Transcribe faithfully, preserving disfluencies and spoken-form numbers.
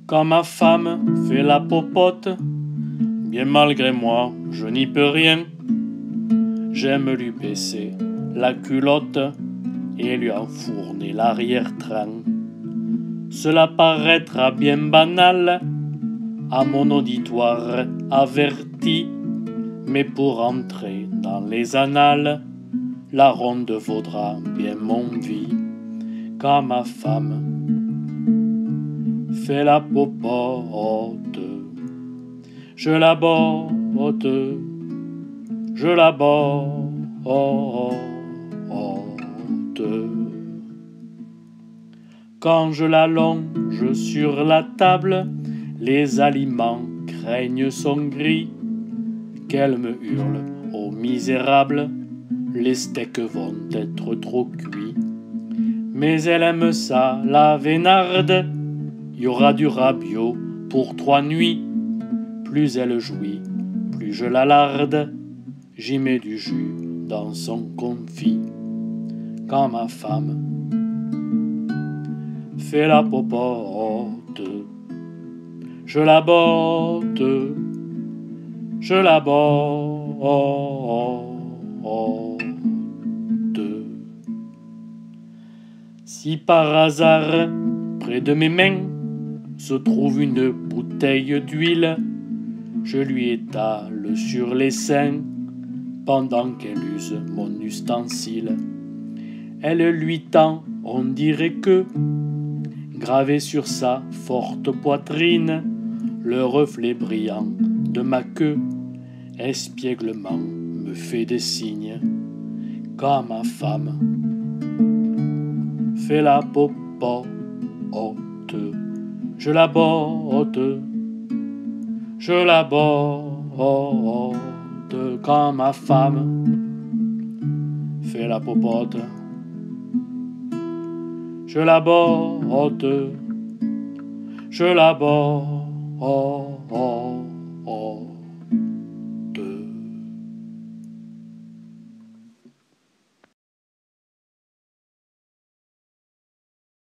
Quand ma femme fait la popote, bien malgré moi, je n'y peux rien. J'aime lui baisser la culotte et lui enfourner l'arrière-train. Cela paraîtra bien banal à mon auditoire averti, mais pour entrer dans les annales, la ronde vaudra bien mon vie. Quand ma femme fait la popote, je la botte, je la botte. Quand je la longe sur la table, les aliments craignent son gris. Qu'elle me hurle, ô misérable, les steaks vont être trop cuits. Mais elle aime ça, la vénarde, y aura du rabiot pour trois nuits. Plus elle jouit, plus je la larde, j'y mets du jus dans son confit. Quand ma femme fait la popote, je la botte, je la botte. Si par hasard, près de mes mains, se trouve une bouteille d'huile, je lui étale sur les seins pendant qu'elle use mon ustensile. Elle lui tend, on dirait que, gravé sur sa forte poitrine, le reflet brillant de ma queue, espièglement me fait des signes. Quand ma femme fait la popote, je la botte, je la botte. Quand ma femme fait la popote, je la botte, je la botte.